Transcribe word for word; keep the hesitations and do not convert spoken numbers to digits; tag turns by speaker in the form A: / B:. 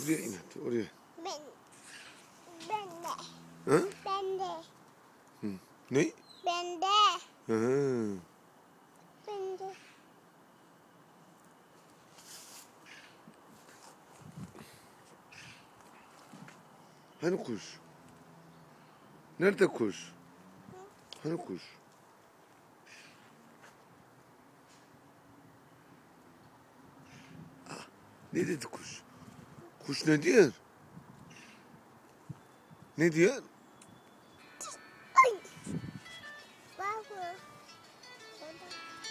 A: Şuraya in hadi, oraya.
B: Ben, ben de.
A: Ha?
B: Ben de.
A: Hı. Ne?
B: Ben de.
A: Ha.
B: Ben de.
A: Hani kuş? Nerede kuş? Hani kuş? Ah, ne dedi kuş? Kuş ne diyor? Ne diyor?
B: Ay. Baba. Baba.